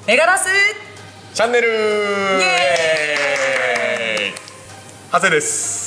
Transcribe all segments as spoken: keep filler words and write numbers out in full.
メガロスチャンネルイエエーイ。ハセです。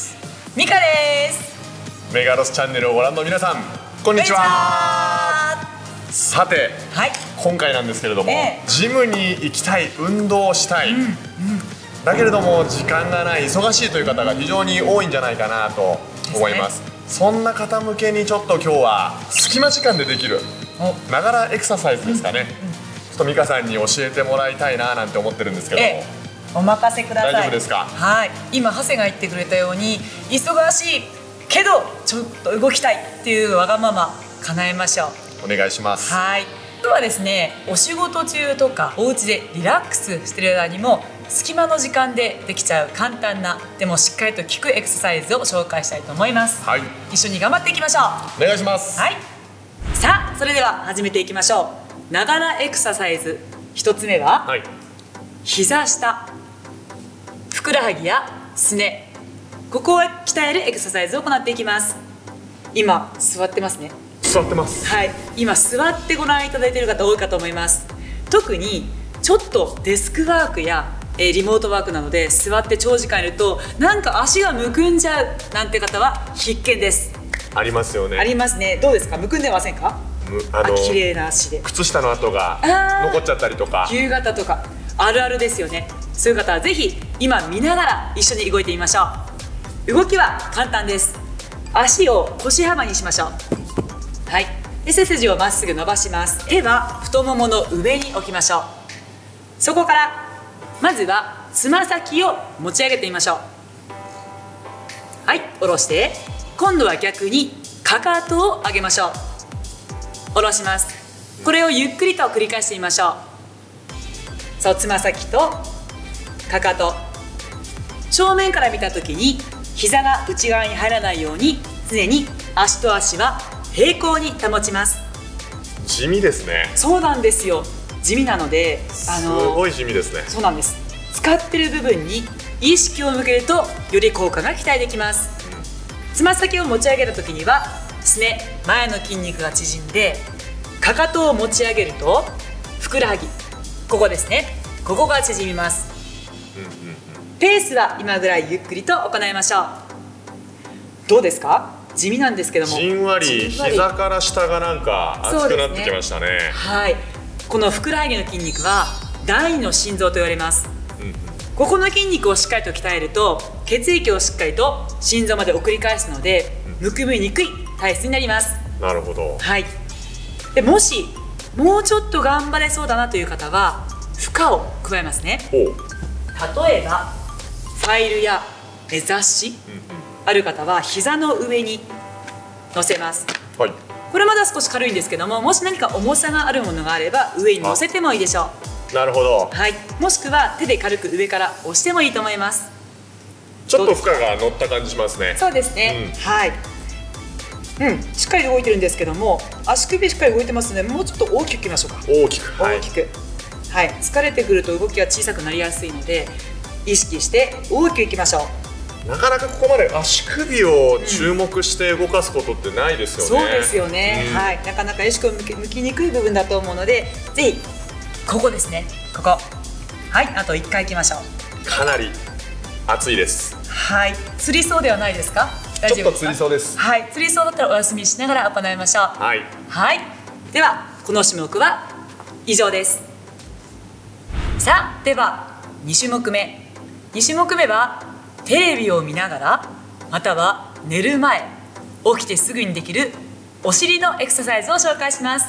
ミカです。 メガロスチャンネルをご覧の皆さん、こんにちは。さて、はい、今回なんですけれども、えー、ジムに行きたい、運動したい、うんうん、だけれども時間がない、忙しいという方が非常に多いんじゃないかなと思います。ですね。そんな方向けにちょっと今日は隙間時間でできるながらエクササイズですかね、うんうん、ちょっと美香さんに教えてもらいたいななんて思ってるんですけども、えー、お任せください。 大丈夫ですか？ はい、今長谷が言ってくれたように忙しいけどちょっと動きたいっていうわがまま叶えましょう。 お願いします。 はい、今日はですね、お仕事中とかお家でリラックスしてる間にも隙間の時間でできちゃう簡単なでもしっかりと効くエクササイズを紹介したいと思います。はい、一緒に頑張っていきましょう。お願いします。 はい、さあそれでは始めていきましょう。ながらエクササイズ一つ目は、はい、膝下、ふくらはぎやすね、ここを鍛えるエクササイズを行っていきます。今座ってますね。 座ってます。 はい、今座ってご覧いただいている方多いかと思います。特にちょっとデスクワークやえリモートワークなので座って長時間いるとなんか足がむくんじゃうなんて方は必見です。 ありますよね。 ありますね。どうですか、むくんでませんか？あの綺麗な足で靴下の跡が残っちゃったりとか、 夕方とかあるあるですよね。そういう方はぜひ今見ながら一緒に動いてみましょう。動きは簡単です。足を腰幅にしましょう。はい、で背筋をまっすぐ伸ばします。手は太ももの上に置きましょう。そこからまずはつま先を持ち上げてみましょう。はい、下ろして、今度は逆にかかとを上げましょう。下ろします。これをゆっくりと繰り返してみましょう。そう、つま先とかかと、正面から見た時に膝が内側に入らないように常に足と足は平行に保ちます。 地味ですね。そうなんですよ。地味なので、 あのすごい地味ですね。 そうなんです。使ってる部分に意識を向けるとより効果が期待できます。つま先を持ち上げた時にはすね、前の筋肉が縮んで、かかとを持ち上げるとふくらはぎ、ここですね、ここが縮みます。ペースは今ぐらいゆっくりと行いましょう。どうですか？地味なんですけども、 じんわり膝から下がなんか熱くなってきましたね。 はい、このふくらはぎの筋肉は第二の心臓と言われます。うん、ここの筋肉をしっかりと鍛えると血液をしっかりと心臓まで送り返すので、うん、むくみにくい体質になります。 なるほど。はい、 でもしもうちょっと頑張れそうだなという方は負荷を加えますね。例えばファイルや雑誌、うん、ある方は膝の上に乗せます。はい、これまだ少し軽いんですけども、もし何か重さがあるものがあれば上に乗せてもいいでしょう。なるほど。 はい、もしくは手で軽く上から押してもいいと思います。 ちょっと負荷が乗った感じしますね。 そうですね、うん、はい、うん、しっかり動いてるんですけども、足首しっかり動いてますので、もうちょっと大きくいきましょうか。 大きく、 大きく、はい、疲れてくると動きが小さくなりやすいので意識して大きくいきましょう。 なかなかここまで足首を注目して動かすことってないですよね。 そうですよね、うん、はい、なかなか意識を向き、向きにくい部分だと思うので、ぜひここですね、ここ、はい、あといっかいいきましょう。 かなり熱いです。 はい、釣りそうではないですか？大丈夫ですか？ ちょっと釣りそうです。 はい、釣りそうだったらお休みしながら行いましょう。はい、はい、ではこの種目は以上です。さあではに種目目、に種目目はテレビを見ながらまたは寝る前、起きてすぐにできるお尻のエクササイズを紹介します。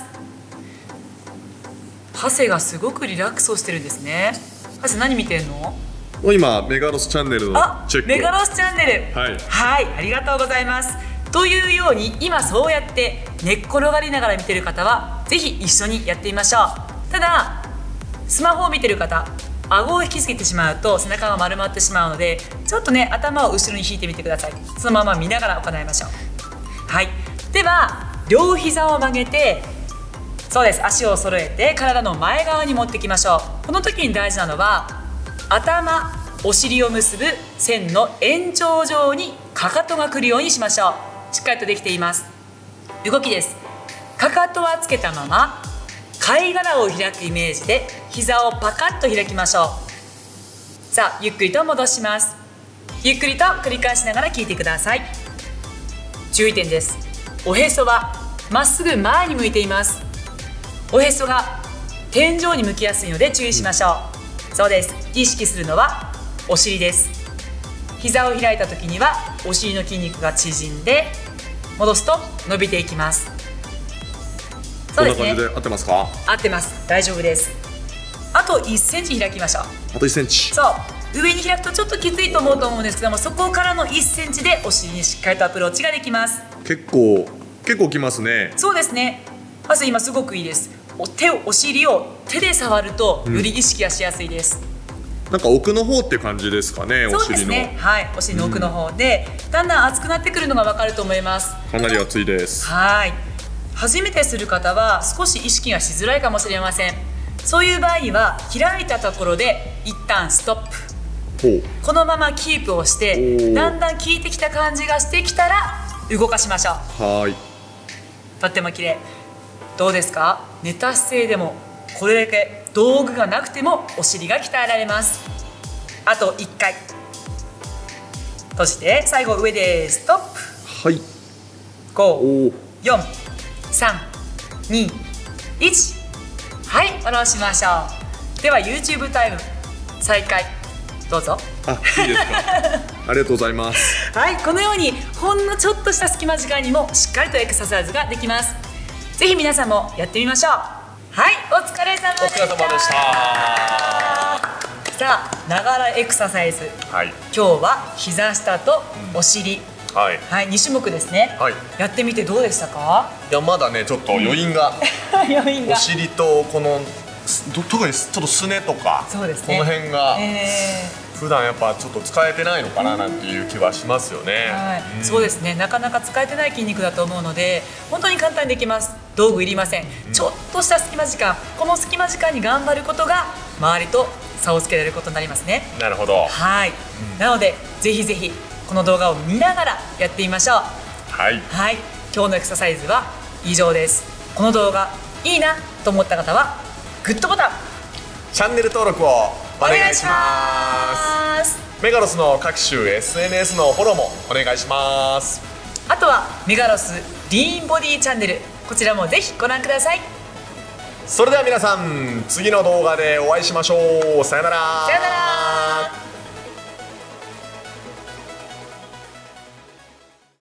ハセがすごくリラックスをしてるんですね。ハセ何見てんの？ 今メガロスチャンネルのチェック。 メガロスチャンネル、はい、はい、ありがとうございます。というように今そうやって寝っ転がりながら見てる方はぜひ一緒にやってみましょう。ただスマホを見てる方、顎を引きつけてしまうと背中が丸まってしまうので、ちょっとね頭を後ろに引いてみてください。そのまま見ながら行いましょう。はい、では両膝を曲げて、そうです、足を揃えて体の前側に持っていきましょう。この時に大事なのは頭、お尻を結ぶ線の延長上にかかとが来るようにしましょう。しっかりとできています。動きです。かかとはつけたまま貝殻を開くイメージで膝をパカッと開きましょう。さあゆっくりと戻します。ゆっくりと繰り返しながら聞いてください。注意点です。おへそはまっすぐ前に向いています。おへそが天井に向きやすいので注意しましょう。そうです。意識するのはお尻です。膝を開いた時にはお尻の筋肉が縮んで、戻すと伸びていきます。 こんな感じで合ってますか？ 合ってます。大丈夫です。あといっセンチ開きましょう。 あといっセンチ。 そう、上に開くとちょっときついと思うと思うんですけども、そこからのいっセンチでお尻にしっかりとアプローチができます。 結構結構きますね。 そうですね。まず今すごくいいです。お手をお尻を手で触るとより意識がしやすいです。 うん、なんか奥の方って感じですかね。 そうですね。はい、お尻の奥の方で、うん、だんだん熱くなってくるのがわかると思います。 かなり熱いです。 はい。初めてする方は少し意識がしづらいかもしれません。そういう場合には開いたところで一旦ストップ。このままキープをして、だんだん効いてきた感じがしてきたら動かしましょう。 はい。 とっても綺麗。どうですか？寝た姿勢でもこれだけ道具がなくてもお尻が鍛えられます。あといっかい閉じて、最後上でストップ。 はい。 ご、よん、さん、に、いち。はい、下ろしましょう。では YouTube タイム再開どうぞ。 あ、いいですか？ありがとうございます。 はい、このようにほんのちょっとした隙間時間にもしっかりとエクササイズができます。ぜひ皆さんもやってみましょう。はい、お疲れ様でした。 お疲れ様でした。 さあ、ながらエクササイズ、はい、今日は膝下とお尻、うん、はい、はい、に種目ですね、はい、やってみてどうでしたか？ いや、まだねちょっと余韻が、 余韻がお尻とこの特にちょっとすねとか、そうですね、この辺が、えー、普段やっぱちょっと使えてないのかななんていう気はしますよね。 はい、うん、そうですね、なかなか使えてない筋肉だと思うので本当に簡単にできます。道具いりません、うん、ちょっとした隙間時間、この隙間時間に頑張ることが周りと差をつけられることになりますね。 なるほど。 はい、うん、なのでぜひぜひこの動画を見ながらやってみましょう。 はい、 はい、今日のエクササイズは以上です。この動画いいなと思った方はグッドボタン、 チャンネル登録をお願いします。メガロスの各種 エスエヌエス のフォローもお願いします。 あとはメガロスリーンボディチャンネル、こちらもぜひご覧ください。 それでは皆さん、次の動画でお会いしましょう。さよなら。 さよなら。